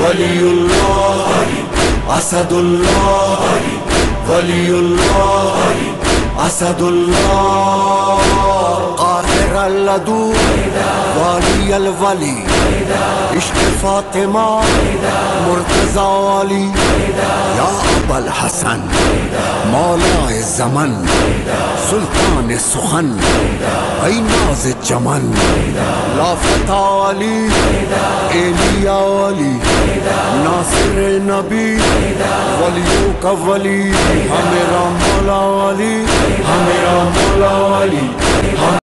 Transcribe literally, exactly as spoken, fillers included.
वलीउल्लाह असदुल्लाह, वलीउल्लाह असदुल्लाह, काहिर अल्लदू वाली अलवली, इश्क फातिमा मुर्तजा वाली, या अबल हसन मौलाए ज़मन, सुल्तान सुखन ऐ नाज़ चमन, लाफता वाली एलिया वाली, नासिर नबी वलियों का वली, हमेरा मौला वाली, हमेरा मौला वाली।